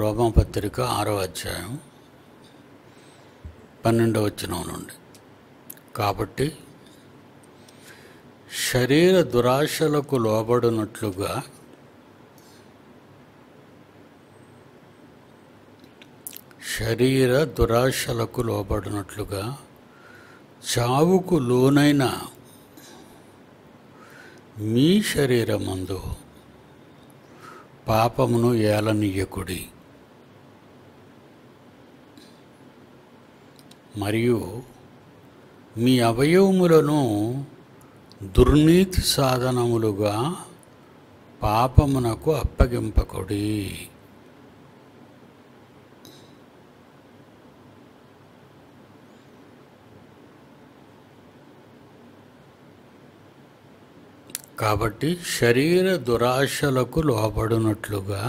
రోమాపత్రిక 6వ అధ్యాయం 12వ వచనం నుండి. కాబట్టి శరీర దురాశలకు లోబడినట్లుగా చావుకు లోనైన మీ శరీరమందు పాపమును ఏలనీయకుడి. మరియు మీ అవయవములను దుర్నీతి సాధనములుగా పాపమునకు అప్పగింపకుడి. కాబట్టి శరీర దురాశలకు లోబడినట్లుగా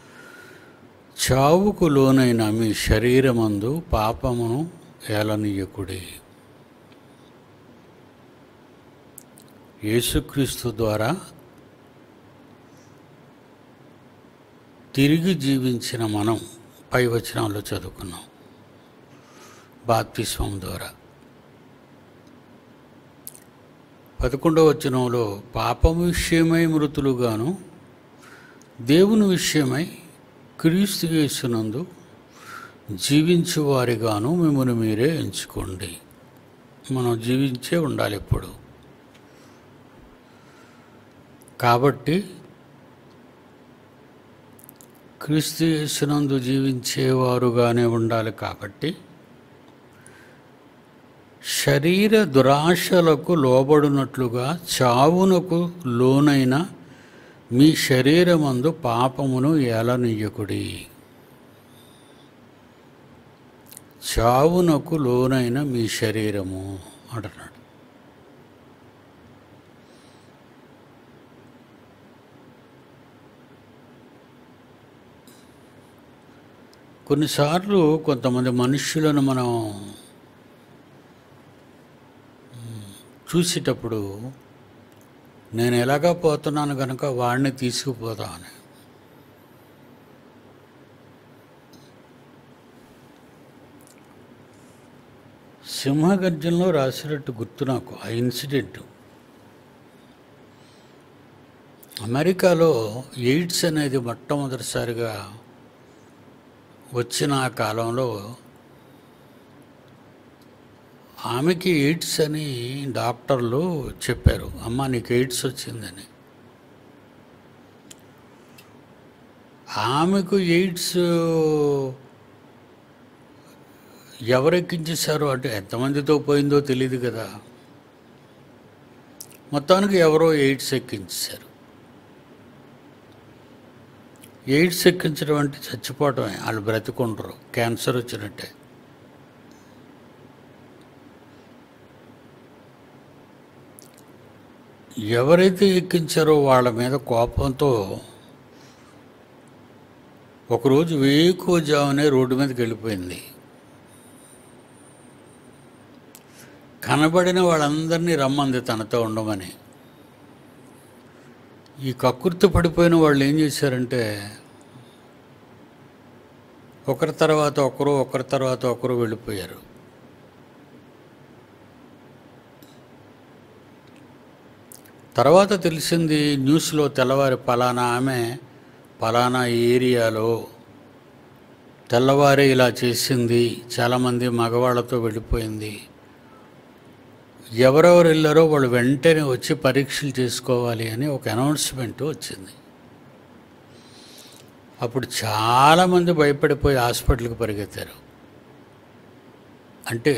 చావుకు లోనైన మీ శరీరమందు పాపమును ఏలనీయకుడి. యేసుక్రీస్తు ద్వారా తిరిగి జీవించిన మనం పై వచనాల్లో చదువుకున్నాం. బాప్తిస్మం ద్వారా 11వ వచనంలో పాపము విషయమై మృతులుగాను దేవుని విషయమై క్రీస్తు యేసునందు జీవించువారిగాను మిమ్మల్ని మీరే ఎంచుకోండి. మనం జీవించే ఉండాలి ఎప్పుడు. కాబట్టి క్రీస్తు యేసునందు జీవించేవారుగానే ఉండాలి. కాబట్టి శరీర దురాశలకు లోబడినట్లుగా చావునకు లోనైన మీ శరీరమందు పాపమును ఏలనీయకుడి. చావునకు లోనైన మీ శరీరము అంటున్నాడు. కొన్నిసార్లు కొంతమంది మనుష్యులను మనం చూసేటప్పుడు నేను ఎలాగా పోతున్నాను కనుక వాడిని తీసుకుపోతామని. సింహగర్జనలో రాసినట్టు గుర్తు నాకు ఆ ఇన్సిడెంట్. అమెరికాలో ఎయిడ్స్ అనేది మొట్టమొదటిసారిగా వచ్చిన ఆ కాలంలో ఆమెకి ఎయిడ్స్ అని డాక్టర్లు చెప్పారు. అమ్మ నీకు ఎయిడ్స్ వచ్చిందని. ఆమెకు ఎయిడ్స్ ఎవరెక్కించేశారు అంటే ఎంతమందితో పోయిందో తెలియదు కదా. మొత్తానికి ఎవరో ఎయిడ్స్ ఎక్కించేశారు. ఎయిడ్స్ ఎక్కించడం అంటే చచ్చిపోవటమే. వాళ్ళు బ్రతికుండరు, క్యాన్సర్ వచ్చినట్టే. ఎవరైతే ఎక్కించారో వాళ్ళ మీద కోపంతో ఒకరోజు వేకువజామునే రోడ్డు మీదకి వెళ్ళిపోయింది. కనబడిన వాళ్ళందరినీ రమ్మంది తనతో ఉండమని. ఈ కక్కుర్తి పడిపోయిన వాళ్ళు ఏం చేశారంటే ఒకరి తర్వాత ఒకరు వెళ్ళిపోయారు. తర్వాత తెలిసింది న్యూస్లో తెల్లవారి పలానా ఆమె పలానా ఏరియాలో తెల్లవారి ఇలా చేసింది, చాలామంది మగవాళ్ళతో వెళ్ళిపోయింది. ఎవరెవరు వెళ్ళారో వాళ్ళు వెంటనే వచ్చి పరీక్షలు చేసుకోవాలి అని ఒక అనౌన్స్మెంట్ వచ్చింది. అప్పుడు చాలామంది భయపడిపోయి హాస్పిటల్కి పరిగెత్తారు. అంటే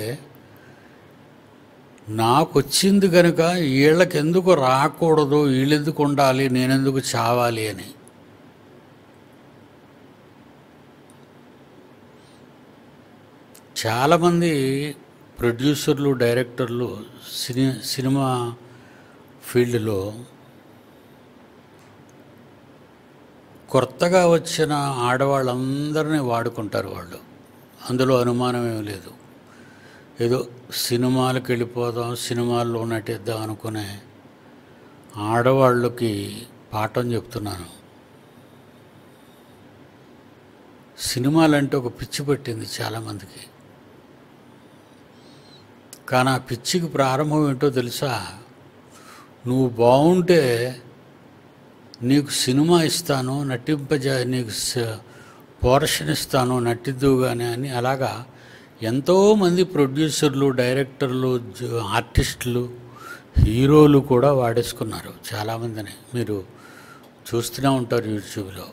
నాకు వచ్చింది కనుక వీళ్ళకెందుకు రాకూడదు, వీళ్ళెందుకు ఉండాలి, నేనెందుకు చావాలి అని. చాలామంది ప్రొడ్యూసర్లు, డైరెక్టర్లు సినిమా ఫీల్డ్లో కొత్తగా వచ్చిన ఆడవాళ్ళందరినీ వాడుకుంటారు వాళ్ళు. అందులో అనుమానం ఏమీ లేదు. ఏదో సినిమాలకు వెళ్ళిపోదాం, సినిమాల్లో నటిద్దాం అనుకునే ఆడవాళ్ళకి పాఠం చెప్తున్నాను. సినిమాలంటే ఒక పిచ్చి పట్టింది చాలామందికి. కానీ ఆ పిచ్చికి ప్రారంభం ఏంటో తెలుసా? నువ్వు బాగుంటే నీకు సినిమా ఇస్తాను, నీకు పోర్షన్ ఇస్తాను, నటిద్దుగానే అని అలాగా ఎంతోమంది ప్రొడ్యూసర్లు, డైరెక్టర్లు, ఆర్టిస్టులు, హీరోలు కూడా వాడేసుకున్నారు చాలామందిని. మీరు చూస్తూనే ఉంటారు యూట్యూబ్లో.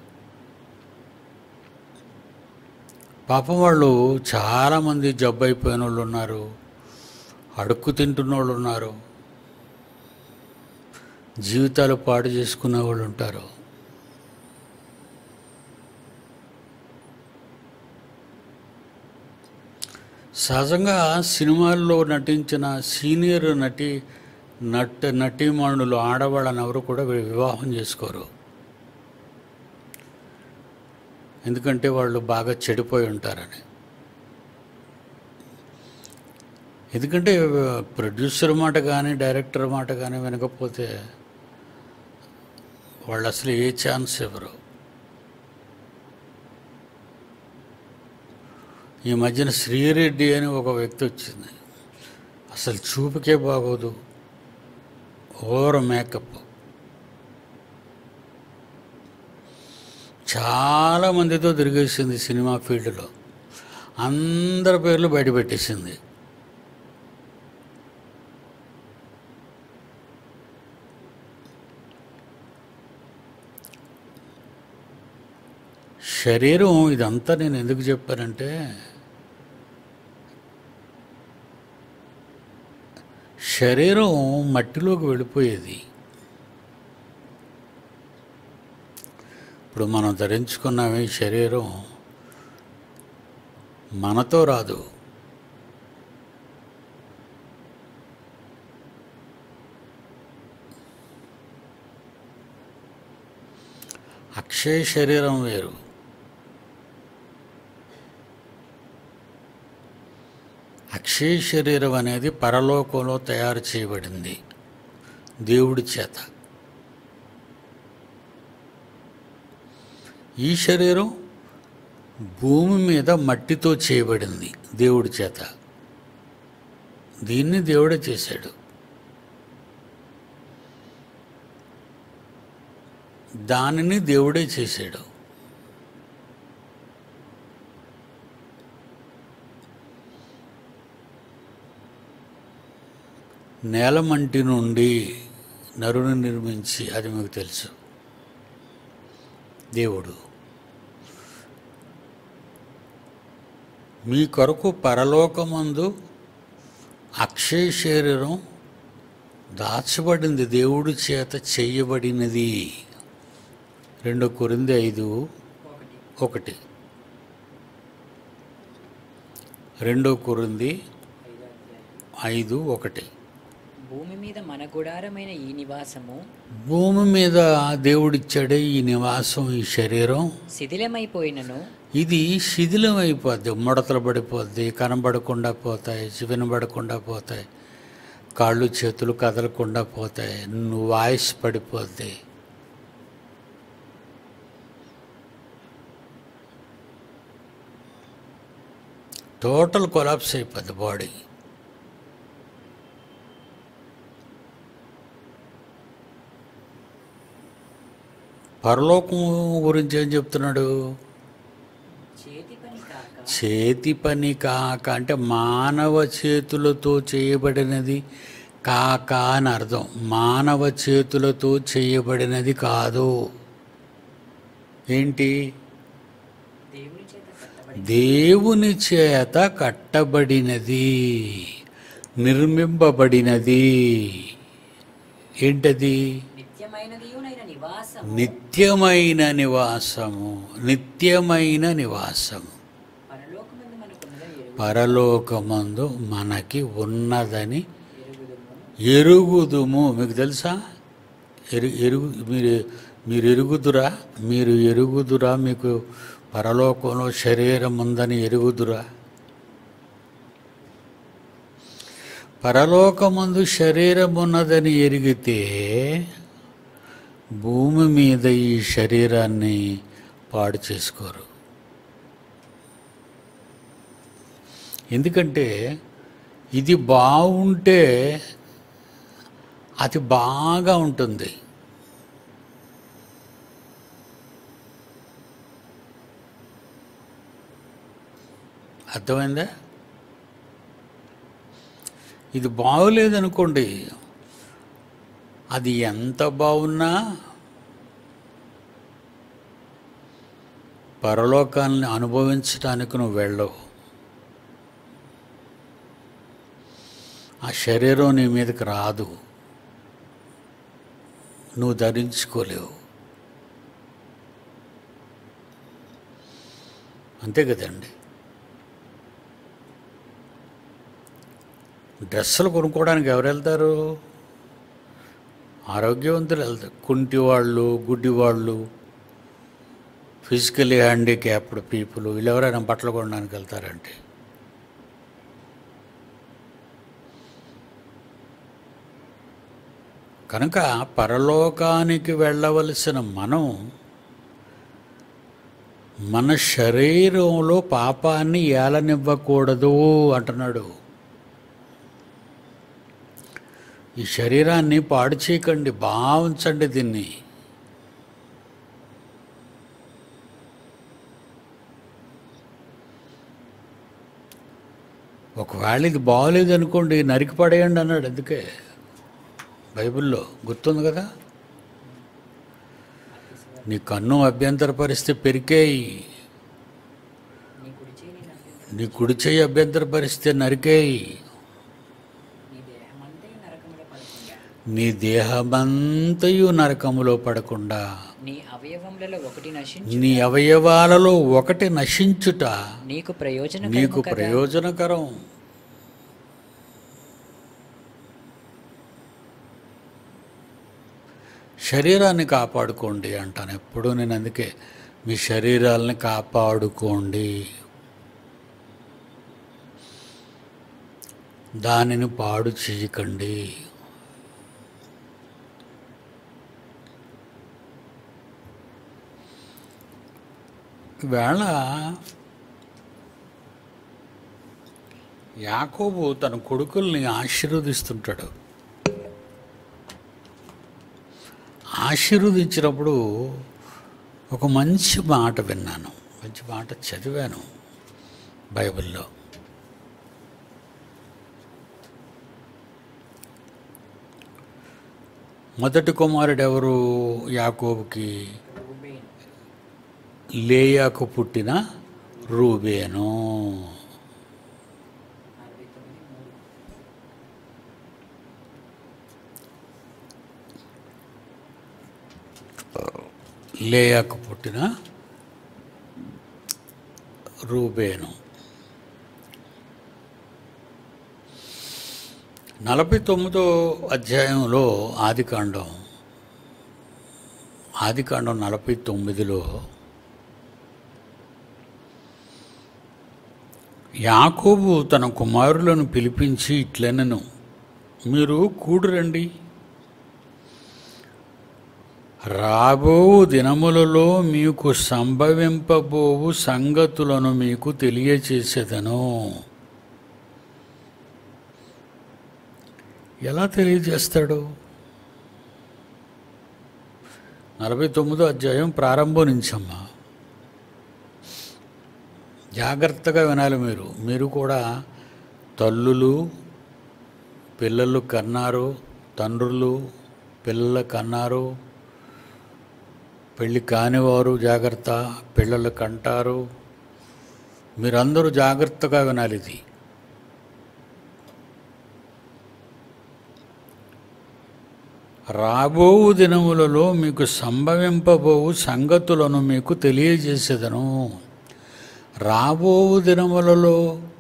పాపం వాళ్ళు చాలామంది జబ్బు అయిపోయిన వాళ్ళు ఉన్నారు, అడుక్కు తింటున్న వాళ్ళు ఉన్నారు, జీవితాలు పాడు చేసుకునే వాళ్ళు ఉంటారు. సహజంగా సినిమాల్లో నటించిన సీనియర్ నటీమణులు ఆడవాళ్ళని ఎవరు కూడా వివాహం చేసుకోరు. ఎందుకంటే వాళ్ళు బాగా చెడిపోయి ఉంటారని. ఎందుకంటే ప్రొడ్యూసర్ మాట కానీ డైరెక్టర్ మాట కానీ వినకపోతే వాళ్ళు అసలు ఏ ఛాన్స్ ఇవ్వరు. ఈ మధ్యన శ్రీరెడ్డి అని ఒక వ్యక్తి వచ్చింది. అసలు చూపుకే బాగోదు, ఓవర్ మేకప్. చాలామందితో తిరిగేసింది సినిమా ఫీల్డ్లో, అందరి పేర్లు బయటపెట్టేసింది. శరీరం ఇదంతా నేను ఎందుకు చెప్పానంటే, శరీరం మట్టిలోకి వెళ్ళిపోయేది. ఇప్పుడు మనం ధరించుకున్నామే శరీరం మనతో రాదు. అక్షయ శరీరం వేరు. అక్షయ శరీరం అనేది పరలోకంలో తయారు చేయబడింది దేవుడి చేత. ఈ శరీరం భూమి మీద మట్టితో చేయబడింది దేవుడి చేత. దీన్ని దేవుడే చేశాడు. దానిని దేవుడే చేశాడు. నేలమంటి నుండి నరుని నిర్మించి, అది మీకు తెలుసు, దేవుడు మీ కొరకు పరలోకమందు అక్షయ శరీరం దాచబడింది, దేవుడి చేత చేయబడినది. 2 కొరింథీ 5:1. 2 కొరింథీ 5:1. భూమి మీద మన గుడారమైన ఈ నివాసము, భూమి మీద దేవుడిచ్చాడే ఈ నివాసం, ఈ శరీరం శిథిలమైపోయినను, ఇది శిథిలమైపోద్ది, ముడతలు పడిపోద్ది, కనబడకుండా పోతాయి, వినబడకుండా పోతాయి, కాళ్ళు చేతులు కదలకుండా పోతాయి, వాయిస్ పడిపోద్ది. టోటల్ కొలాప్స్ అయిపోద్ది బాడీ. పరలోకం గురించి ఏం చెప్తున్నాడు? చేతి పని కాక అంటే మానవ చేతులతో చేయబడినది కాక అని అర్థం. మానవ చేతులతో చేయబడినది కాదు. ఏంటి? దేవుని చేత కట్టబడినది, నిర్మింపబడినది. ఏంటది? నిత్యమైన నివాసము. నిత్యమైన నివాసము పరలోకమందు మనకి ఉన్నదని ఎరుగుదుము. మీకు తెలుసా? మీరు ఎరుగుదురా? మీకు పరలోకంలో శరీరం ఉందని ఎరుగుదురా? పరలోకమందు శరీరం ఉన్నదని ఎరిగితే భూమి మీద ఈ శరీరాన్ని పాడు చేసుకోరు. ఎందుకంటే ఇది బాగుంటే అది బాగా ఉంటుంది. అర్థమైందా? ఇది బాగోలేదనుకోండి, అది ఎంత బాగున్నా పరలోకాన్ని అనుభవించడానికి నువ్వు వెళ్ళవు. ఆ శరీరం నీ మీదకి రాదు, నువ్వు ధరించుకోలేవు. అంతే కదండి. డ్రెస్సులు కొనుక్కోవడానికి ఎవరు వెళ్తారు? ఆరోగ్యవంతులు వెళ్తారు. కుంటివాళ్ళు, గుడ్డివాళ్ళు, ఫిజికలీ హ్యాండిక్యాప్డ్ పీపుల్, వీళ్ళు ఎవరైనా బట్టలు కొనడానికి వెళ్తారంటే. కనుక పరలోకానికి వెళ్ళవలసిన మనం మన శరీరంలో పాపాన్ని ఏలనివ్వకూడదు అంటున్నాడు. ఈ శరీరాన్ని పాడు చేయకండి, బాగా ఉంచండి దీన్ని. ఒకవేళ ఇది బాగోలేదు అనుకోండి, నరికి పడేయండి అన్నాడు. అందుకే బైబిల్లో గుర్తుంది కదా, నీ కన్ను అభ్యంతరపరిస్తే పెరికేయి, నీ కుడి చేయి అభ్యంతరపరిస్తే నరికేయి, నీ దేహమంతయు నరకములో పడకుండా నీ అవయవాలలో ఒకటి నశించుట నీకు ప్రయోజనకరం. శరీరాన్ని కాపాడుకోండి అంటాను ఎప్పుడూ నేను. అందుకే మీ శరీరాలని కాపాడుకోండి, దానిని పాడు చేయకండి. ఈవేళ యాకోబు తన కొడుకుల్ని ఆశీర్వదిస్తుంటాడు. ఆశీర్వదించినప్పుడు ఒక మంచి మాట విన్నాను, మంచి మాట చదివాను బైబిల్లో. మొదటి కుమారుడు ఎవరు యాకోబుకి? లేయాకు పుట్టిన రూబేను. లేయాకు పుట్టిన రూబేను. 49వ అధ్యాయంలో ఆదికాండం 49లో యాకోబు తన కుమారులను పిలిపించి ఇట్లనెను, మీరు కూడురండి, రాబో దినములలో మీకు సంభవింపబోవు సంగతులను మీకు తెలియచేసేదను. ఎలా తెలియజేస్తాడు? 49వ అధ్యాయం ప్రారంభం నుంచమ్మా. జాగ్రత్తగా వినాలి మీరు కూడా. తల్లులు పిల్లలు కన్నారు, తండ్రులు పిల్లలు కన్నారు, పెళ్ళి కానివారు జాగ్రత్త, పిల్లలు కంటారు. మీరందరూ జాగ్రత్తగా వినాలి ఇది. రాబో దినములలో మీకు సంభవింపబోవు సంగతులను మీకు తెలియజేసేదను. రాబో దినములలో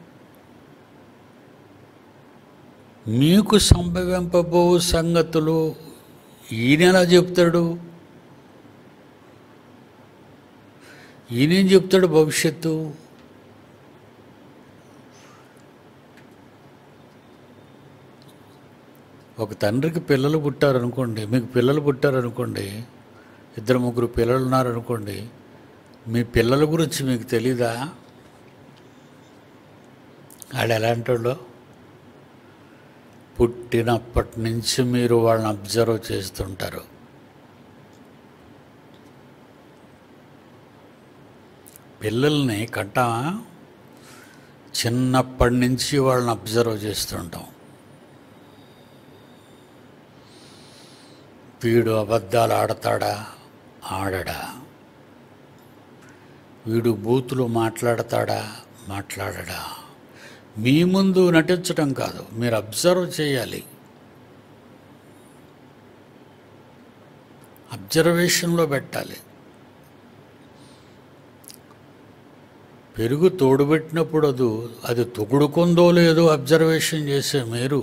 మీకు సంభవింపబోవు సంగతులు ఈయన ఎలా చెప్తాడు? ఈయనేం చెప్తాడు భవిష్యత్తు? ఒక తండ్రికి పిల్లలు పుట్టారనుకోండి, మీకు పిల్లలు పుట్టారనుకోండి, 2-3 పిల్లలు ఉన్నారనుకోండి, మీ పిల్లల గురించి మీకు తెలీదా? వాళ్ళు ఎలాంటి వాళ్ళు? పుట్టినప్పటి నుంచి మీరు వాళ్ళని అబ్జర్వ్ చేస్తుంటారు. పిల్లల్ని కంటామా? చిన్నప్పటి నుంచి వాళ్ళని అబ్జర్వ్ చేస్తుంటాం. వీడు అబద్ధాలు ఆడతాడా, ఆడడా? వీడు బూతులు మాట్లాడతాడా, మాట్లాడడా? మీ ముందు నటించడం కాదు, మీరు అబ్జర్వ్ చేయాలి. అబ్జర్వేషన్లో పెట్టాలి. పెరుగు తోడుబెట్టినప్పుడు అది తొగుడుకుందో లేదో అబ్జర్వేషన్ చేసే మీరు,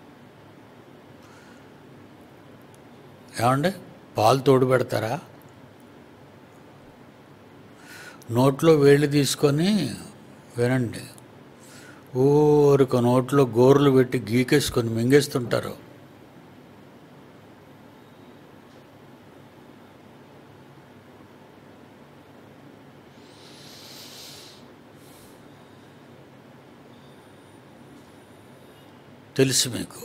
ఏమండి పాలు తోడు పెడతారా? నోట్లో వేళ్ళు తీసుకొని వినండి, ఊరిక నోట్లో గోర్లు పెట్టి గీకేసుకొని మింగేస్తుంటారు. తెలుసు మీకు.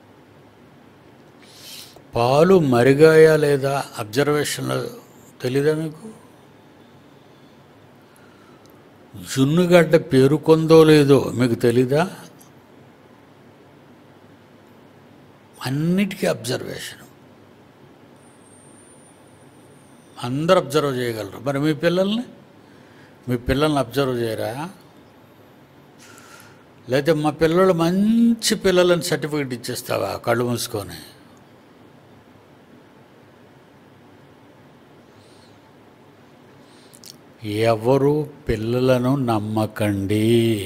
పాలు మరిగాయా లేదా అబ్జర్వేషన్లో తెలీదా మీకు? జున్నుగడ్డ పేరుకొందో లేదో మీకు తెలీదా? అన్నిటికీ అబ్జర్వేషన్. అందరు అబ్జర్వ్ చేయగలరు. మరి మీ పిల్లల్ని అబ్జర్వ్ చేయరా? లేకపోతే మా పిల్లలు మంచి పిల్లలని సర్టిఫికెట్ ఇచ్చేస్తావా కళ్ళు మూసుకొని? ఎవరు పిల్లలను నమ్మకండి.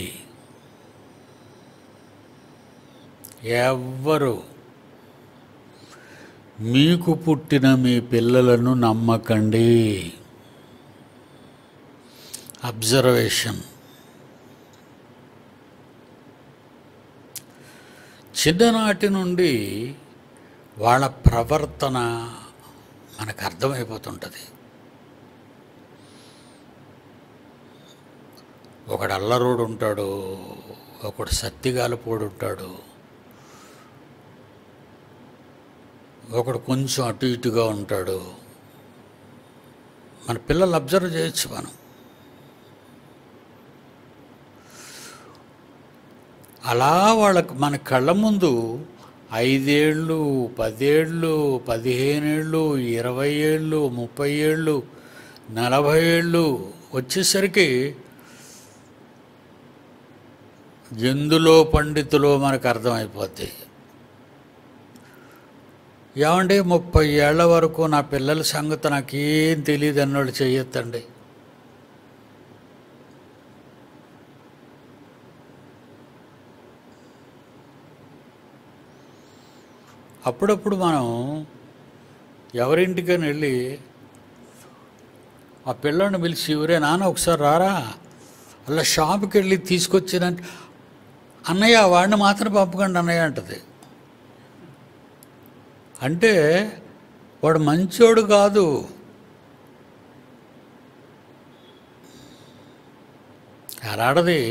ఎవ్వరు మీకు పుట్టిన మీ పిల్లలను నమ్మకండి. అబ్జర్వేషన్. చిన్ననాటి నుండి వాళ్ళ ప్రవర్తన మనకు అర్థమైపోతుంటుంది. ఒకడు అల్లరోడు ఉంటాడు, ఒకడు సత్తిగాలపోడు ఉంటాడు, ఒకడు కొంచెం అటు ఇటుగా ఉంటాడు. మన పిల్లలు అబ్జర్వ్ చేయొచ్చు మనం. అలా వాళ్ళకు మన కళ్ళ ముందు 5 ఏళ్ళు, 10 ఏళ్ళు, 15 ఏళ్ళు, 20 ఏళ్ళు, 30 ఏళ్ళు, 40 ఏళ్ళు వచ్చేసరికి ఎందులో పండితులో మనకు అర్థమైపోద్ది. ఏమండి 30 ఏళ్ల వరకు నా పిల్లల సంగతి నాకేం తెలియదు అన్నోళ్ళు చెయ్యొద్దండి. అప్పుడప్పుడు మనం ఎవరింటికని వెళ్ళి ఆ పిల్లని పిలిచి, ఎవరే నాన్న ఒకసారి రారా, అలా షాప్కి వెళ్ళి తీసుకొచ్చినంటే, అన్నయ్య వాడిని మాత్రం పంపకండి అన్నయ్య అంటది. అంటే వాడు మంచోడు కాదు. అలాడది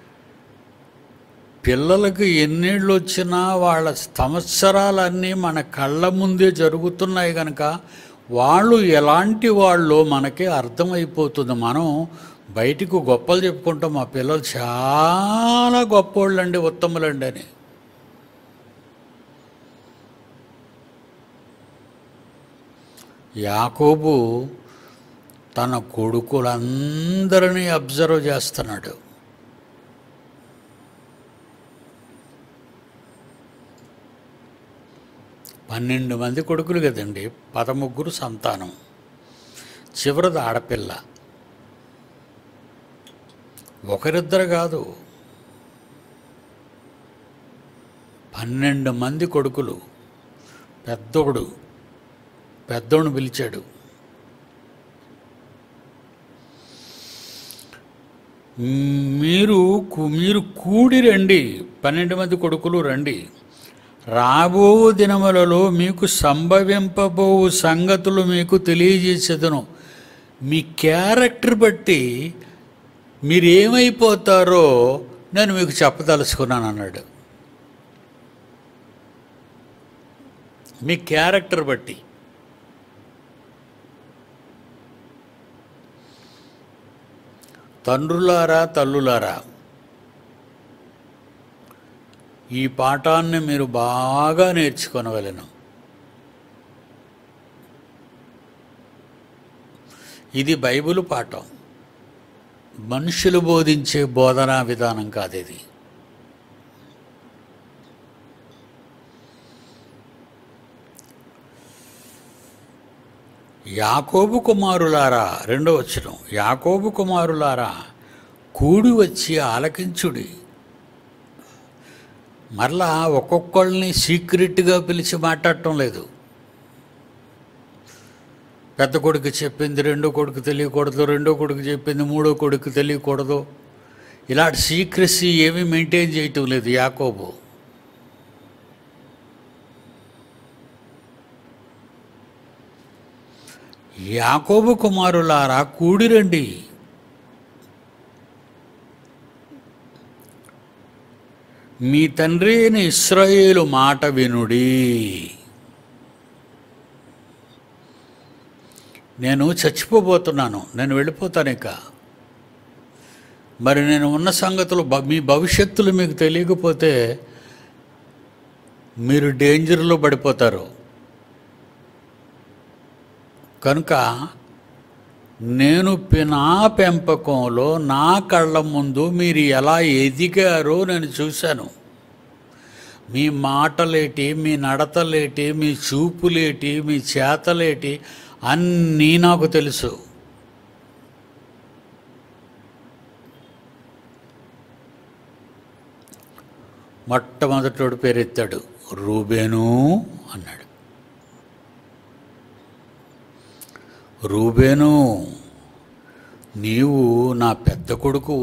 పిల్లలకు ఎన్నేళ్ళు వచ్చినా వాళ్ళ సంవత్సరాలన్నీ మన కళ్ళ ముందే జరుగుతున్నాయి కనుక వాళ్ళు ఎలాంటి వాళ్ళో మనకి అర్థమైపోతుంది. మనం బయటికి గొప్పలు చెప్పుకుంటాం, మా పిల్లలు చాలా గొప్పోళ్ళండి, ఉత్తములండి అని. యాకోబు తన కొడుకులందరినీ అబ్జర్వ్ చేస్తున్నాడు. పన్నెండు మంది కొడుకులు కదండి, 13 సంతానం, చివరిది ఆడపిల్ల. ఒకరిద్దరు కాదు, 12 మంది కొడుకులు. పెద్దోడు పిలిచాడు, మీరు కూడి రండి, 12 మంది కొడుకులు రండి, రాబో దినములలో మీకు సంభవింపబో సంగతులు మీకు తెలియజేసేదను. మీ క్యారెక్టర్ బట్టి మీరేమైపోతారో నేను మీకు చెప్పదలుచుకున్నాను అన్నాడు. మీ క్యారెక్టర్ బట్టి. తండ్రులారా, తల్లులారా, ఈ పాఠాన్ని మీరు బాగా నేర్చుకొనవలెను. ఇది బైబిల్ పాఠం, మనుషులు బోధించే బోధనా విధానం కాదు ఇది. యాకోబు కుమారులారా, 2వ వచనం, యాకోబు కుమారులారా కూడి వచ్చి ఆలకించుడి. మరలా ఒక్కొక్కళ్ళని సీక్రెట్గా పిలిచి మాట్లాడటం లేదు. పెద్ద కొడుకు చెప్పింది రెండో కొడుకు తెలియకూడదు, రెండో కొడుకు చెప్పింది మూడో కొడుకు తెలియకూడదు. ఇలాంటి సీక్రెసీ ఏమీ మెయింటైన్ చేయటం లేదు యాకోబు. యాకోబు కుమారులారా కూడిరండి, మీ తండ్రి అయిన ఇశ్రాయేలు మాట వినుడి. నేను చచ్చిపోబోతున్నాను, నేను వెళ్ళిపోతాను ఇక. మరి నేను ఉన్న సంగతులు మీ భవిష్యత్తులు మీకు తెలియకపోతే మీరు డేంజర్లో పడిపోతారు. కనుక నేను నా పెంపకంలో నా కళ్ళ ముందు మీరు ఎలా ఎదిగారో నేను చూశాను. మీ మాటలేటి, మీ నడతలేటి, మీ చూపులేటి, మీ చేతలేటి అన్నీ నాకు తెలుసు. మొట్టమొదటోడు పేరెత్తాడు, రూబేను అన్నాడు. రూబేను, నీవు నా పెద్ద కొడుకు.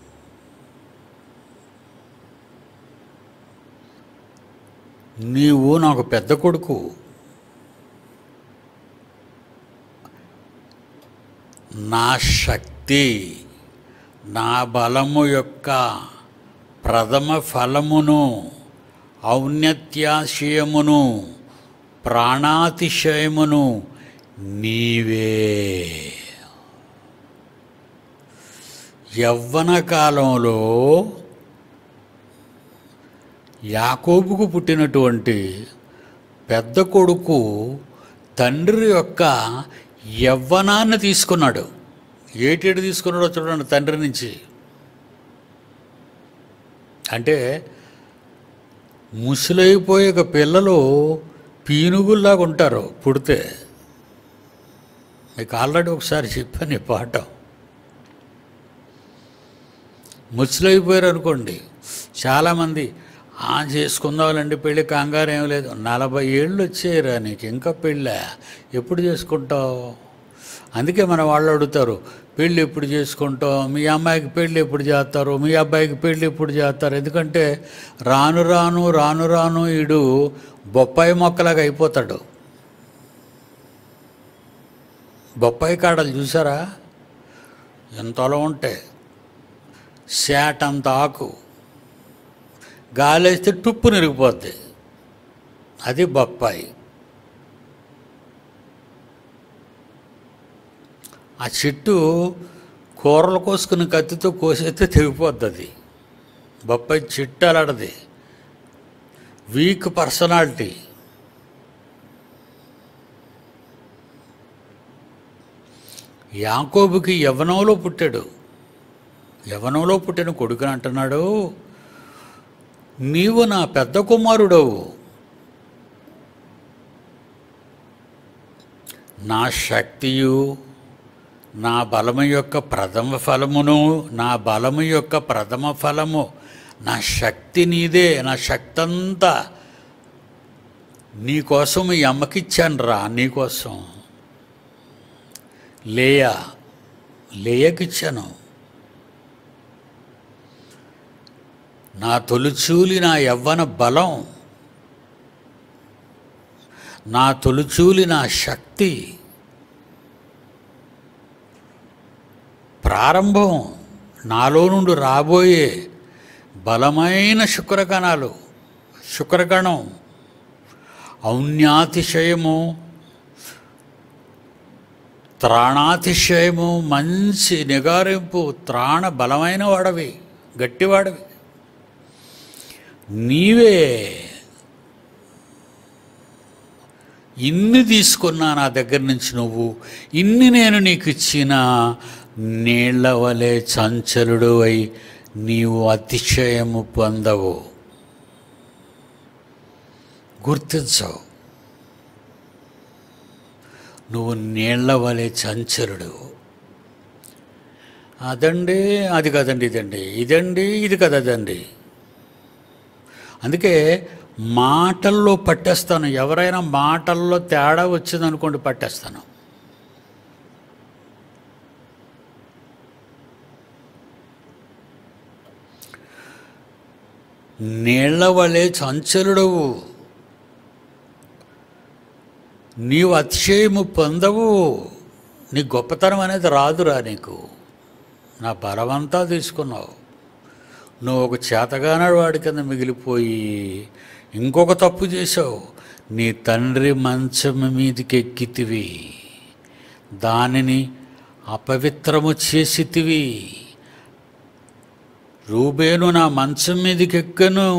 నీవు నాకు పెద్ద కొడుకు. నా శక్తి, నా బలము యొక్క ప్రథమ ఫలమును, ఔన్నత్యాశయమును, ప్రాణాతిశయమును నీవే. యవ్వన కాలంలో యాకోబుకు పుట్టినటువంటి పెద్ద కొడుకు తండ్రి యొక్క యవ్వనాన్ని తీసుకున్నాడు. ఏటేడు తీసుకున్నాడో చూడండి తండ్రి నుంచి. అంటే ముసలైపోయే పిల్లలు పీనుగుల్లాగా ఉంటారు పుడితే. మీకు ఆల్రెడీ ఒకసారి చెప్పాను ఈ పాఠం. ముసలైపోయారు అనుకోండి, చాలామంది చేసుకుందామండి పెళ్ళి, కంగారు ఏం లేదు. 40 ఏళ్ళు వచ్చాయిరా నీకు, ఇంకా పెళ్ళా, ఎప్పుడు చేసుకుంటావు? అందుకే మన వాళ్ళు అడుగుతారు, పెళ్ళి ఎప్పుడు చేసుకుంటావు, మీ అమ్మాయికి పెళ్ళి ఎప్పుడు చేస్తారు, మీ అబ్బాయికి పెళ్ళి ఎప్పుడు చేస్తారు. ఎందుకంటే రాను రాను రాను రాను వీడు బొప్పాయి మొక్కలాగా అయిపోతాడు. బొప్పాయి కాడలు చూసారా ఎంతలో ఉంటాయి, శాటంత ఆకు, గాలేస్తే టుప్పు నిరిగిపోద్ది, అది బొప్పాయి. ఆ చెట్టు కూరలు కోసుకుని కత్తితో కోసేస్తే తెగిపోద్ది. అది బొప్పాయి చెట్టు అలాంటిది, వీక్ పర్సనాలిటీ. యాకోబుకి యవ్వనంలో పుట్టాడు. యవ్వనంలో పుట్టిన కొడుకుని అంటున్నాడు, నీవు నా పెద్ద కుమారుడవు, నా శక్తియు, నా బలము యొక్క ప్రథమ ఫలమును, నా బలము యొక్క ప్రథమ ఫలము, నా శక్తి నీదే. నా శక్తి అంతా నీకోసం ఈ అమ్మకిచ్చాను రా, నీకోసం. లేయకిచ్చాను. నా తొలిచూలి నా యవ్వన బలం, నా తొలిచూలి నా శక్తి, ప్రారంభం, నాలో నుండి రాబోయే బలమైన శుక్రకణాలు, శుక్రకణం, ఔన్యాతిశయము, త్రాణాతిశయము, మంచి నిగారింపు, త్రాణ బలమైన వాడవి, గట్టివాడవి నీవే. ఇన్ని తీసుకున్నా నా దగ్గర నుంచి నువ్వు, ఇన్ని నేను నీకు ఇచ్చిన నీళ్ల వలె చంచలుడు అయి నీవు అతిశయము పొందవు. గుర్తించవు, నువ్వు నీళ్ల వలె చంచలుడు. అదండి, అది కదండి, ఇదండి, ఇదండి, ఇది కదండి. అందుకే మాటల్లో పట్టేస్తాను. ఎవరైనా మాటల్లో తేడా వచ్చిందనుకోండి పట్టేస్తాను. నీళ్ల వలె చంచలుడవు, నీవు అతిశయము పొందవు. నీ గొప్పతనం అనేది రాదురా నీకు. నా బలమంతా తీసుకున్నావు. నువ్వు ఒక చేతగానాడు వాడి కింద మిగిలిపోయి ఇంకొక తప్పు చేసావు. నీ తండ్రి మంచం మీదకి ఎక్కితివి, దానిని అపవిత్రము చేసితివి. రూబేను నా మంచం మీదకి ఎక్కను.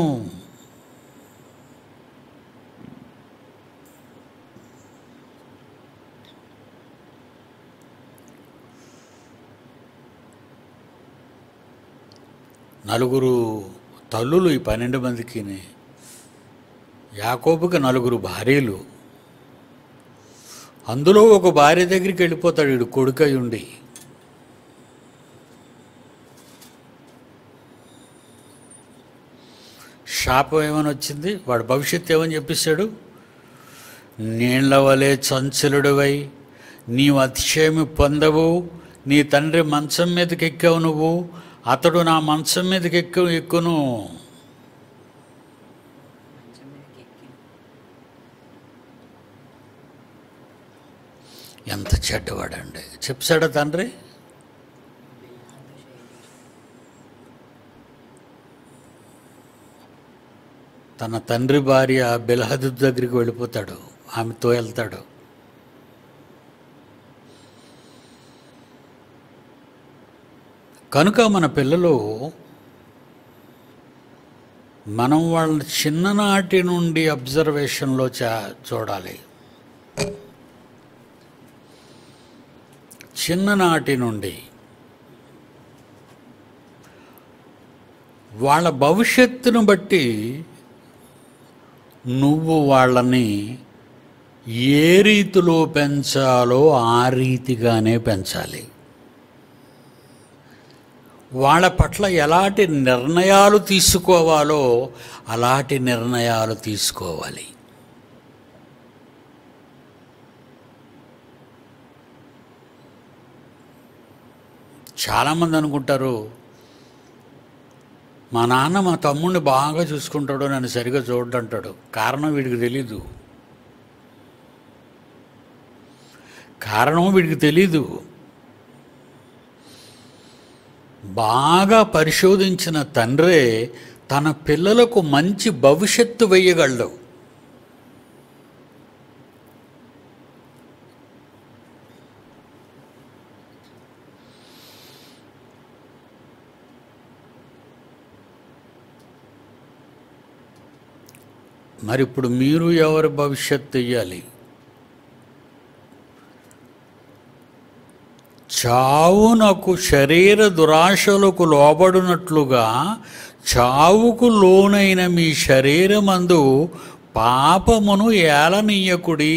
నలుగురు తల్లులు ఈ 12 మందికి, యాకోబుకి 4 భార్యలు. అందులో ఒక భార్య దగ్గరికి వెళ్ళిపోతాడు వీడు కొడుకై ఉండి. శాపం ఏమని వచ్చింది, వాడు భవిష్యత్తు ఏమని చెప్పేశాడు, నీళ్ల వలె చంచలుడివై నీవు అతిశయము పొందవు. నీ తండ్రి మంచం మీదకి ఎక్కావు నువ్వు, అతడు నా మంచం మీదకి ఎక్కును. ఎంత చెడ్డవాడండి చెప్పాడా తండ్రి. తన తండ్రి భార్య బిల్హదు దగ్గరికి వెళ్ళిపోతాడు, ఆమెతో వెళ్తాడు. కనుక మన పిల్లలు, మనం వాళ్ళ చిన్ననాటి నుండి అబ్జర్వేషన్లో చూడాలి. చిన్ననాటి నుండి వాళ్ళ భవిష్యత్తును బట్టి నువ్వు వాళ్ళని ఏ రీతిలో పెంచాలో ఆ రీతిగానే పెంచాలి. వాళ్ళ పట్ల ఎలాంటి నిర్ణయాలు తీసుకోవాలో అలాంటి నిర్ణయాలు తీసుకోవాలి. చాలామంది అనుకుంటారు, మా నాన్న మా తమ్ముడిని బాగా చూసుకుంటాడు, నన్ను సరిగా చూడంటాడు. కారణం వీడికి తెలీదు. బాగా పరిశోధించిన తండ్రే తన పిల్లలకు మంచి భవిష్యత్తు వేయగలడు. మరి ఇప్పుడు మీరు ఎవరి భవిష్యత్తు ఇయ్యాలి? చావునకు శరీర దురాశలకు లోబడినట్లుగా చావుకు లోనైన మీ శరీరమందు పాపమును ఏలనీయకుడి.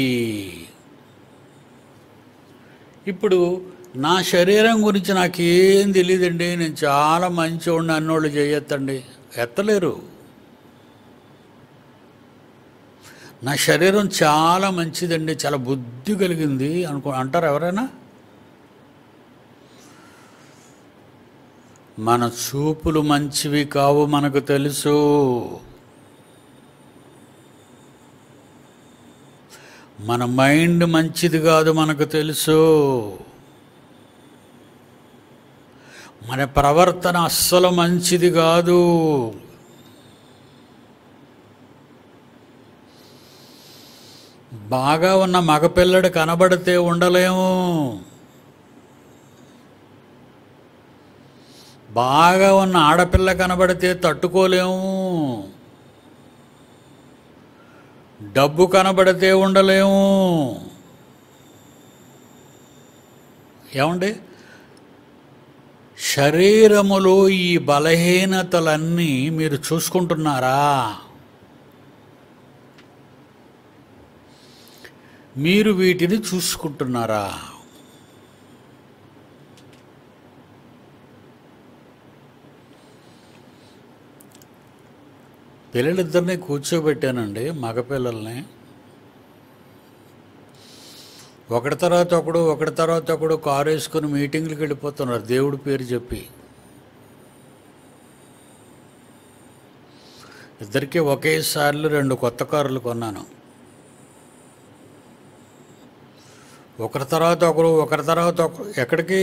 ఇప్పుడు నా శరీరం గురించి నాకేం తెలియదండి, నేను చాలా మంచివాడిని అన్నోళ్ళు చేయొద్దండి, ఎత్తలేరు. నా శరీరం చాలా మంచిదండి, చాలా బుద్ధి కలిగింది అంటారు ఎవరైనా? మన చూపులు మంచివి కావు, మనకు తెలుసు. మన మైండ్ మంచిది కాదు, మనకు తెలుసు. మన ప్రవర్తన అస్సలు మంచిది కాదు. బాగా ఉన్న మగపిల్లడు కనబడితే ఉండలేము, బాగా ఉన్న ఆడపిల్ల కనబడితే తట్టుకోలేము, డబ్బు కనబడితే ఉండలేము. ఏమండి, శరీరములో ఈ బలహీనతలన్నీ మీరు చూసుకుంటున్నారా? మీరు వీటిని చూసుకుంటున్నారా? పిల్లలిద్దరిని కూర్చోబెట్టానండి, మగపిల్లల్ని. ఒకటి తర్వాత ఒకడు కారు వేసుకుని మీటింగ్లకు వెళ్ళిపోతున్నారు దేవుడి పేరు చెప్పి. ఇద్దరికీ ఒకేసారి 2 కొత్త కారులు కొన్నాను. ఒకరి తర్వాత ఒకరు ఎక్కడికి?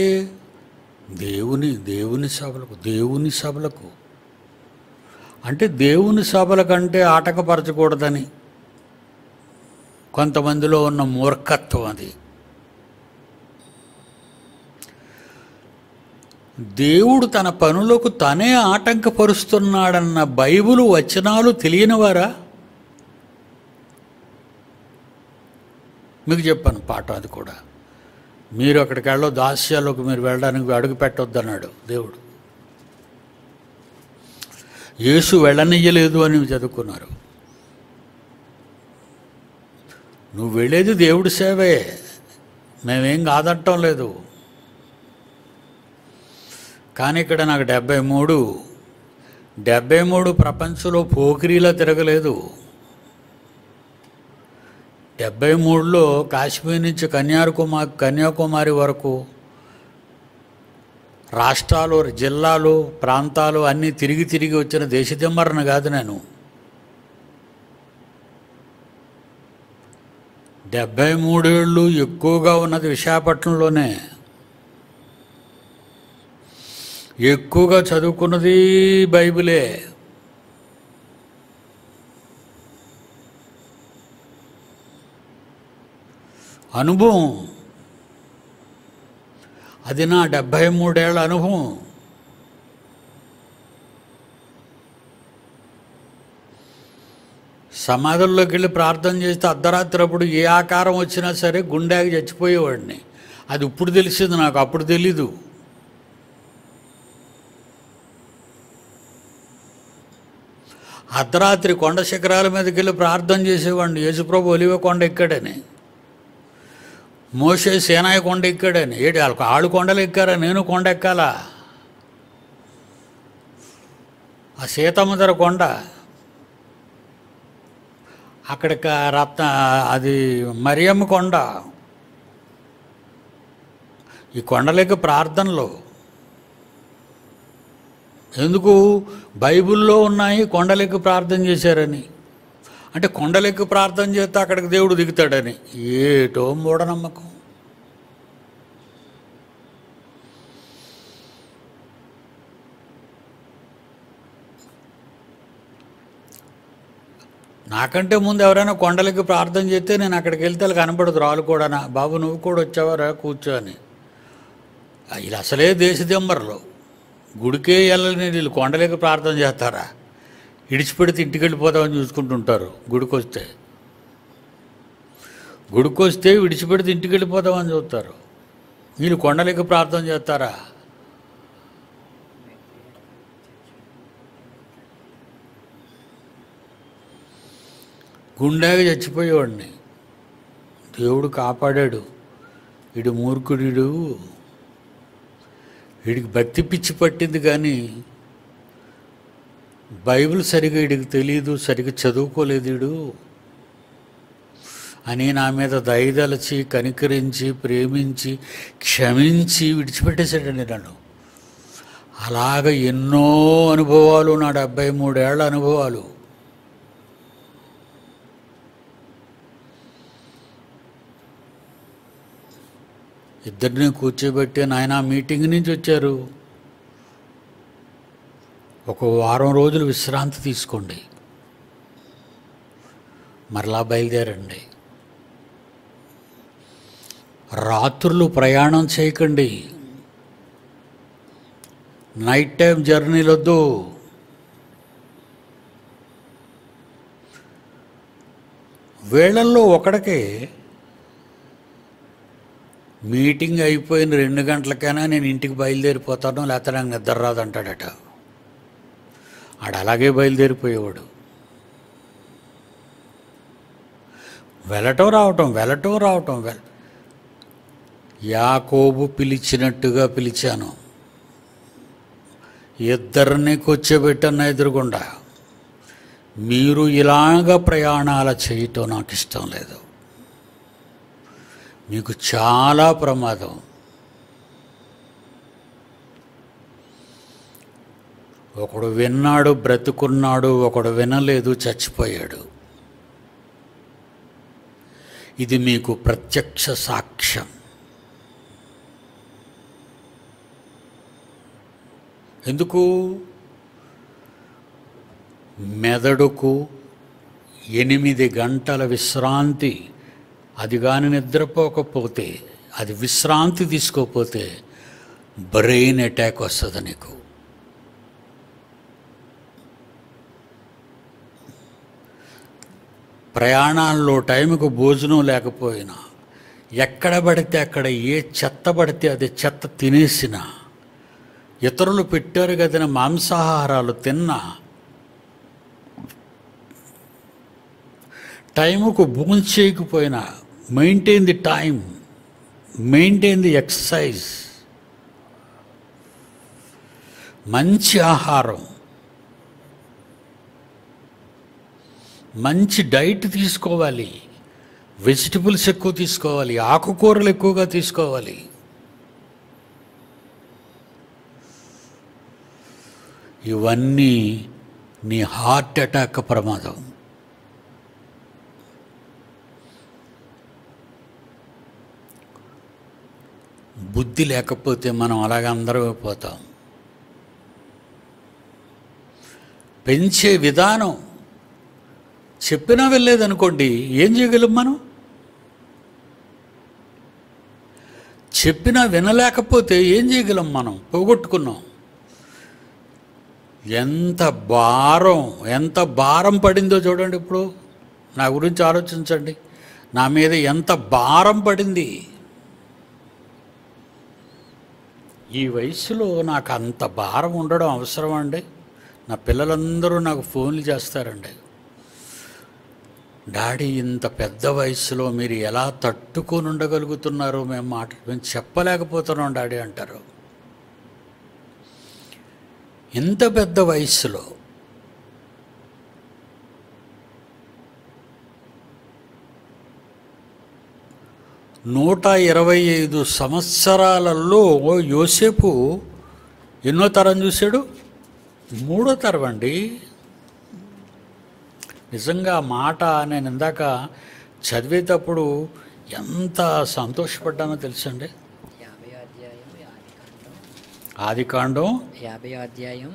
దేవుని సభలకు. అంటే దేవుని సభల కంటే ఆటంకపరచకూడదని కొంతమందిలో ఉన్న మూర్ఖత్వం అది. దేవుడు తన పనులకు తనే ఆటంకపరుస్తున్నాడన్న బైబిలు వచనాలు తెలియనివారా? మీకు చెప్పాను పాఠం అది కూడా. మీరు అక్కడికి దాస్యాల్లోకి మీరు వెళ్ళడానికి అడుగు పెట్టొద్దన్నాడు దేవుడు. యేసు వెళ్ళనియ్యలేదు అని చదువుకున్నారు. నువ్వు వెళ్ళేది దేవుడి సేవే, మేమేం కాదంటం లేదు. కానీ ఇక్కడ నాకు 73 ప్రపంచంలో పోకిరీలా తిరగలేదు. 73లో కాశ్మీర్ నుంచి కన్యాకుమారి వరకు రాష్ట్రాలు, జిల్లాలు, ప్రాంతాలు అన్నీ తిరిగి వచ్చిన దేశదిమ్మరణ కాదు నేను. 73 ఏళ్ళు ఎక్కువగా ఉన్నది విశాఖపట్నంలోనే. ఎక్కువగా చదువుకున్నది బైబిలే. అనుభవం అది, నా 73 ఏళ్ల అనుభవం. సమాధుల్లోకి వెళ్ళి ప్రార్థన చేస్తే అర్ధరాత్రి అప్పుడు ఏ ఆకారం వచ్చినా సరే గుండెకి చచ్చిపోయేవాడిని. అది ఇప్పుడు తెలిసింది నాకు, అప్పుడు తెలీదు. అర్ధరాత్రి కొండ శిఖరాల మీదకి వెళ్ళి ప్రార్థన చేసేవాడిని. యేసుప్రభు ఒలివ కొండ ఎక్కాడని, మోషే సేనాయి కొండ ఎక్కాడని. ఆళ్ళు కొండలు ఎక్కారా, నేను కొండ ఎక్కాలా? ఆ సీతమ్మధర కొండ, అక్కడికి అది మరియమ్మ కొండ. ఈ కొండలకి ప్రార్థనలు ఎందుకు? బైబిల్లో ఉన్నాయి కొండలెక్కి ప్రార్థన చేశారని. అంటే కొండలెక్కి ప్రార్థన చేస్తే అక్కడికి దేవుడు దిగుతాడని. ఏటో మూఢనమ్మకం. నాకంటే ముందు ఎవరైనా కొండలకి ప్రార్థన చేస్తే నేను అక్కడికి వెళ్తే కనపడదు, రాళ్ళు కూడా. బాబు నువ్వు కూడా వచ్చావరా కూర్చో అని. వీళ్ళు అసలే దేశదిమ్మరులు, గుడికే వెళ్ళని వీళ్ళు కొండలకి ప్రార్థన చేస్తారా? ఇడిచిపెడితే ఇంటికి వెళ్ళిపోతామని చూసుకుంటుంటారు. గుడికొస్తే విడిచిపెడితే ఇంటికి వెళ్ళిపోతామని చూస్తారు. వీళ్ళు కొండలకి ప్రార్థన చేస్తారా? గుండెగా చచ్చిపోయేవాడిని. దేవుడు కాపాడాడు. వీడు మూర్ఖుడు, వీడికి భక్తి పిచ్చి పట్టింది కానీ బైబిల్ సరిగా వీడికి తెలియదు, సరిగ్గా చదువుకోలేదు వీడు అని నా మీద దయదలచి, కనికరించి, ప్రేమించి, క్షమించి విడిచిపెట్టేశాడండి నన్ను. అలాగ ఎన్నో అనుభవాలు, నా 73 ఏళ్ల అనుభవాలు. ఇద్దరిని కూర్చోబెట్టి, నాయన మీటింగ్ నుంచి వచ్చారు, ఒక వారం రోజులు విశ్రాంతి తీసుకోండి, మరలా బయలుదేరండి. రాత్రులు ప్రయాణం చేయకండి, నైట్ టైం జర్నీలు వద్దు. వేళల్లో ఒకడికే మీటింగ్ అయిపోయిన 2 గంటలకైనా నేను ఇంటికి బయలుదేరిపోతాను, లేకపోతే నాకు నిద్ర రాదంటాడట. ఆడు అలాగే బయలుదేరిపోయేవాడు. వెళ్ళటం రావటం. యాకోబు పిలిచినట్టుగా పిలిచాను, ఇద్దరిని కూర్చోబెట్టన్న ఎదురుగుండా. మీరు ఇలాగ ప్రయాణాలు చేయటం నాకు ఇష్టం లేదు, మీకు చాలా ప్రమాదం. ఒకడు విన్నాడు బ్రతుకున్నాడు, ఒకడు వినలేదు చచ్చిపోయాడు. ఇది మీకు ప్రత్యక్ష సాక్ష్యం. ఎందుకు? మెదడుకు 8 గంటల విశ్రాంతి, అది కానీ నిద్రపోకపోతే, అది విశ్రాంతి తీసుకోకపోతే బ్రెయిన్ అటాక్ వస్తుంది నీకు. ప్రయాణాల్లో టైంకు భోజనం లేకపోయినా, ఎక్కడ పడితే అక్కడ ఏ చెత్త పడితే అది చెత్త తినేసిన, ఇతరులు పెట్టారు కదిన మాంసాహారాలు తిన్నా, టైముకు భోజనం చేయకపోయినా, maintain the time, maintain the exercise, మంచి ఆహారం, మంచి డైట్ తీసుకోవాలి, వెజిటబుల్స్ ఎక్కువ తీసుకోవాలి, ఆకుకూరలు ఎక్కువగా తీసుకోవాలి. ఇవన్నీ నీ హార్ట్ అటాక్ ప్రమాదం. బుద్ధి లేకపోతే మనం అలాగ అందరం అయిపోతాం. పెంచే విధానం చెప్పినా వెళ్ళలేదనుకోండి, ఏం చేయగలం మనం? చెప్పినా వినలేకపోతే ఏం చేయగలం మనం? పోగొట్టుకున్నాం. ఎంత భారం పడిందో చూడండి. ఇప్పుడు నా గురించి ఆలోచించండి, నా మీద ఎంత భారం పడింది. ఈ వయసులో నాకు అంత భారం ఉండడం అవసరం అండి? నా పిల్లలందరూ నాకు ఫోన్లు చేస్తారండి, డాడీ ఇంత పెద్ద వయసులో మీరు ఎలా తట్టుకొని ఉండగలుగుతున్నారో మేము చెప్పలేకపోతున్నాం డాడీ అంటారు. ఇంత పెద్ద వయసులో నూట 25 సంవత్సరాలలో యోసేపు ఎన్నో తరం చూశాడు? 3వ తరం అండి. నిజంగా ఆ మాట నేను ఇందాక చదివేటప్పుడు ఎంత సంతోషపడ్డానో తెలుసండి. ఆదికాండం 50వ అధ్యాయం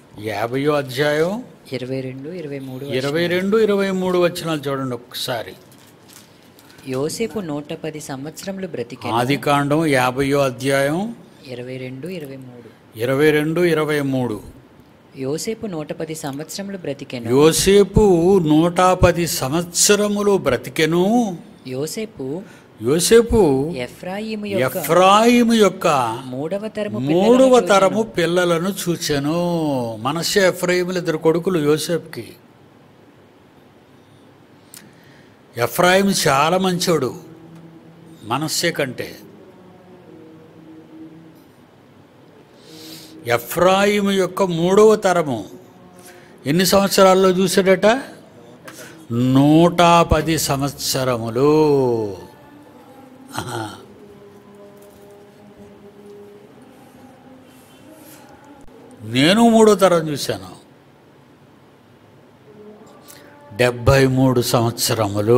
22, 23 వచనాలు చూడండి ఒకసారి. యోసేపు 110 సంవత్సరములు బ్రతికెను. ఆదికాండం 50వ అధ్యాయం 22, 23. 22, 23. యోసేపు 110 సంవత్సరములు బ్రతికెను. యోసేపు 110 సంవత్సరములు బ్రతికెను. యోసేపు ఎఫ్రాయిము యొక్క 3వ తరము పిల్లలను చూచెను. మనష్షే ఎఫ్రాయిములు 2 కొడుకులు యోసేపుకి. ఎఫ్రాయిము చాలా మంచోడు మనష్షే కంటే. ఎఫ్రాయిము యొక్క 3వ తరము ఎన్ని సంవత్సరాల్లో చూశాడట? 110 సంవత్సరములు. నేను 3వ తరం చూశాను, 73 సంవత్సరములు.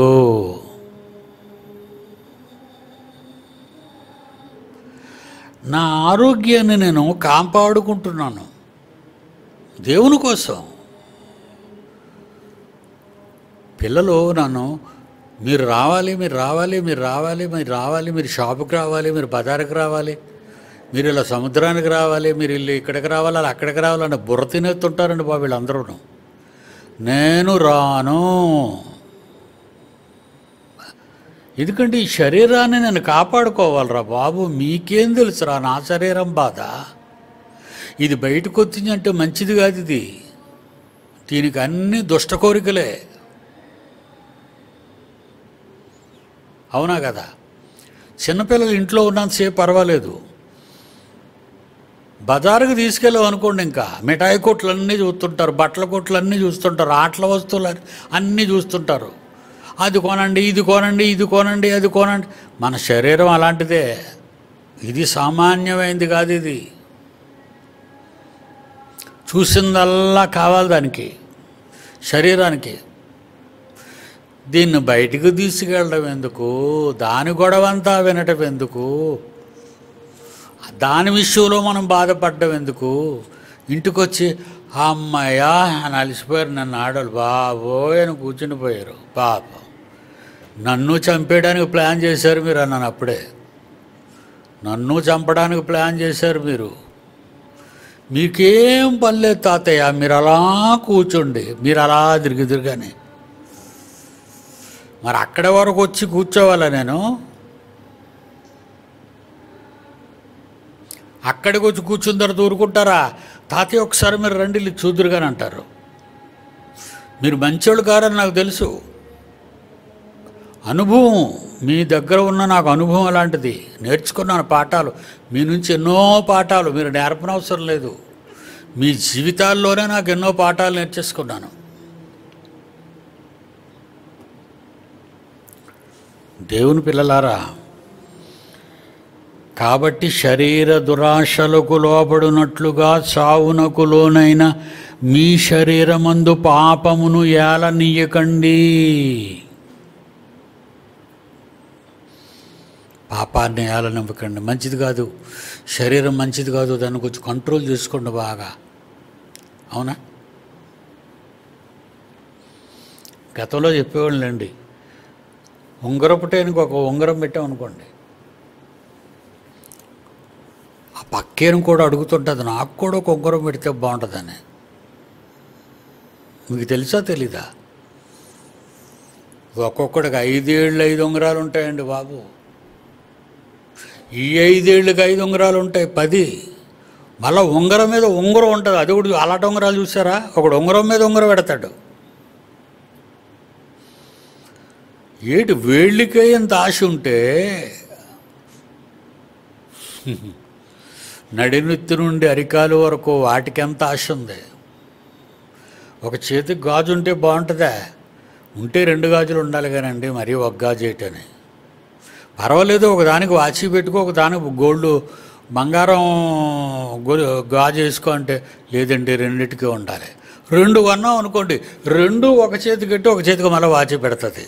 నా ఆరోగ్యాన్ని నేను కాపాడుకుంటున్నాను. దేవుని కోసం. పిల్లలు నన్ను మీరు రావాలి, మీరు రావాలి, మీరు రావాలి, మీరు రావాలి, మీరు షాపుకి రావాలి, మీరు బజారుకి రావాలి, మీరు ఇలా సముద్రానికి రావాలి, మీరు ఇల్లు ఇక్కడికి రావాలి, అలా అక్కడికి రావాలని బుర్ర తినేస్తుంటారండి బాబు వీళ్ళందరూ. నేను రాను. ఎందుకంటే ఈ శరీరాన్ని నేను కాపాడుకోవాలరా బాబు. మీకేం తెలుసురా నా శరీరం బాధ. ఇది బయటకు వచ్చిందంటే మంచిది కాదు. ఇది దీనికి అన్ని దుష్ట కోరికలే. అవునా కదా? చిన్నపిల్లలు ఇంట్లో ఉన్నంతసేపు పర్వాలేదు. బజారుకు తీసుకెళ్ళాం అనుకోండి, ఇంకా మిఠాయి కొట్లు అన్నీ చూస్తుంటారు, బట్టల కొట్లు అన్నీ చూస్తుంటారు, ఆటల వస్తువులు అన్నీ చూస్తుంటారు. అది కొనండి, ఇది కొనండి, ఇది కొనండి, అది కొనండి. మన శరీరం అలాంటిదే. ఇది సామాన్యమైనది కాదు. ఇది చూసిందల్లా కావాలి దానికి, శరీరానికి. దీన్ని బయటికి తీసుకెళ్ళడం ఎందుకు? దాని గొడవంతా వినటం ఎందుకు? దాని విషయంలో మనం బాధపడడం ఎందుకు? ఇంటికొచ్చి అమ్మాయ్యా అని అలసిపోయారు నన్ను ఆడవాళ్ళు, బాబోయ్ అని కూర్చునిపోయారు. పాపం నన్ను చంపేయడానికి ప్లాన్ చేశారు మీరు అన్నాను. అప్పుడే నన్ను చంపడానికి ప్లాన్ చేశారు మీరు. మీకేం పర్లేదు తాతయ్య, మీరు అలా కూర్చోండి, మీరు అలా తిరిగిదిరిగానే. మరి అక్కడి వరకు వచ్చి కూర్చోవాలా నేను? అక్కడికి వచ్చి కూర్చున్న తర్వాత ఊరుకుంటారా? తాతయ్య ఒకసారి మీరు రండి ఇల్లు చూదురుగాని అంటారు. మీరు మంచోళ్ళు కారని నాకు తెలుసు. అనుభవం మీ దగ్గర ఉన్న నాకు అనుభవం అలాంటిది. నేర్చుకున్నాను పాఠాలు మీ నుంచి, ఎన్నో పాఠాలు. మీరు నేర్పనవసరం లేదు. మీ జీవితాల్లోనే నాకు ఎన్నో పాఠాలు నేర్చేసుకున్నాను. దేవుని పిల్లలారా, కాబట్టి శరీర దురాశలకు లోబడినట్లుగా చావునకు లోనైన మీ శరీరమందు పాపమును ఏలనీయకండి. పాపాన్ని ఏలనివ్వకండి. మంచిది కాదు, శరీరం మంచిది కాదు. దాన్ని కొంచెం కంట్రోల్ చేసుకోండి బాగా. అవునా? గతంలో చెప్పేవాళ్ళండి, ఉంగరపు టైంకి ఒక ఉంగరం పెట్టామనుకోండి, ఆ పక్కేను కూడా అడుగుతుంటుంది, నాకు కూడా ఒక ఉంగరం పెడితే బాగుంటుందని. మీకు తెలుసా తెలీదా? ఒక్కొక్కడికి 5 ఏళ్ళు 5 ఉంగరాలు ఉంటాయండి బాబు. ఈ 5 ఏళ్ళకి 5 ఉంగరాలు ఉంటాయి, 10. మళ్ళీ ఉంగరం మీద ఉంగరం ఉంటుంది. అది కూడా అలాంటి ఉంగరాలు చూసారా? ఒకడు ఉంగరం మీద ఉంగరం పెడతాడు. ఏటి వేళ్ళకే ఎంత ఆశ ఉంటే నడినెత్తి నుండి అరికాలు వరకు వాటికి ఎంత ఆశ ఉంది. ఒక చేతికి గాజు ఉంటే బాగుంటుందా? ఉంటే 2 గాజులు ఉండాలి కానండి, మరీ ఒక గాజు ఏంటని. పర్వాలేదు, ఒకదానికి వాచి పెట్టుకో, ఒకదానికి గోల్డ్ బంగారం గాజు వేసుకో అంటే, లేదండి 2టికే ఉండాలి. 2 కొన్నాం అనుకోండి, 2 ఒక చేతికి పెట్టి ఒక చేతికి మళ్ళీ వాచి పెడుతుంది.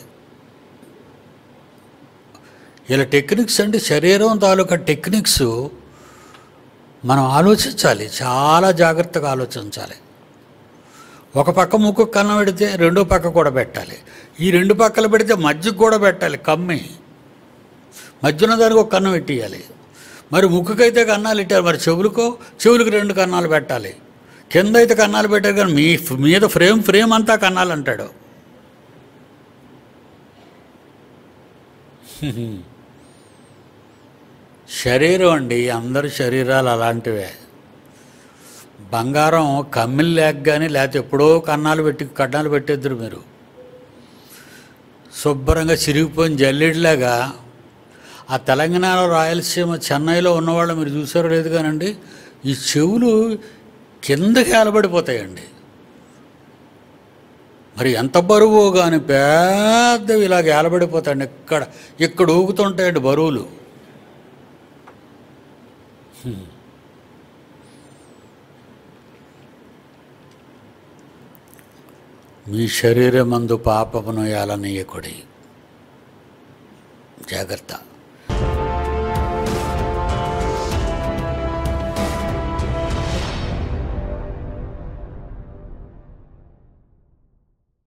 ఇలా టెక్నిక్స్ అండి, శరీరం తాలూకా టెక్నిక్స్ మనం ఆలోచించాలి, చాలా జాగ్రత్తగా ఆలోచించాలి. ఒక పక్క ముక్కు కన్నం పెడితే రెండో పక్క కూడా పెట్టాలి. ఈ 2 పక్కలు పెడితే మధ్యకు కూడా పెట్టాలి, కమ్మి మధ్యన దానికి ఒక కన్నం పెట్టేయాలి. మరి ముక్కుకైతే కన్నాలు ఇట్టారు, మరి చెవులకు 2 కన్నాలు పెట్టాలి. కింద అయితే కన్నాలు పెట్టారు, కానీ మీ మీద ఫ్రేమ్ అంతా కన్నాలు అంటాడు. శరీరం అండి, అందరి శరీరాలు అలాంటివే. బంగారం కమ్మిలు లేక కానీ, లేకపోతే ఎప్పుడో కన్నాలు పెట్టేద్దరు మీరు. శుభ్రంగా చిరిగిపోయిన జల్లెడిలాగా ఆ తెలంగాణలో, రాయలసీమ, చెన్నైలో ఉన్నవాళ్ళు మీరు చూసారో లేదు కానండి, ఈ చెవులు కిందకి ఏలబడిపోతాయండి. మరి ఎంత బరువు కానీ పెద్దవి ఇలాగ ఏలబడిపోతాయండి. ఇక్కడ ఊగుతుంటాయండి బరువులు. మీ శరీరమందు పాపమును ఏలనీయకుడి. జాగ్రత్త.